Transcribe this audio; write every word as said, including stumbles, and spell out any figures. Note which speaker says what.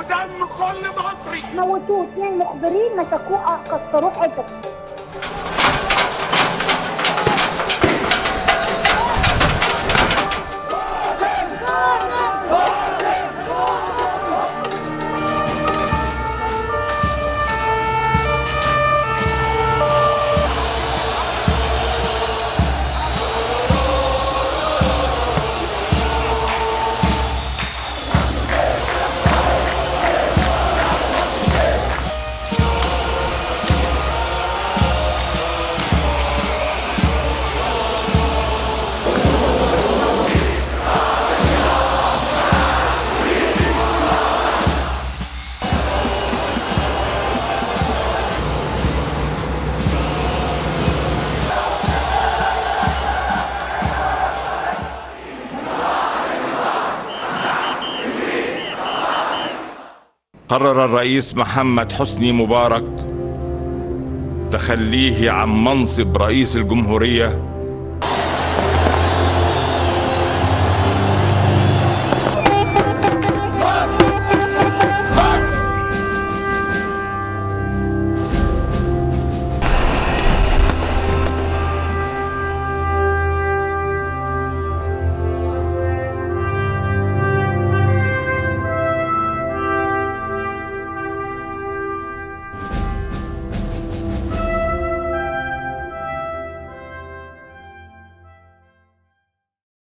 Speaker 1: ودم كل مصري.
Speaker 2: موتوه اثنين مخبرين مسكوه كسروه حتت.
Speaker 3: قرر الرئيس محمد حسني مبارك تخليه عن منصب رئيس الجمهورية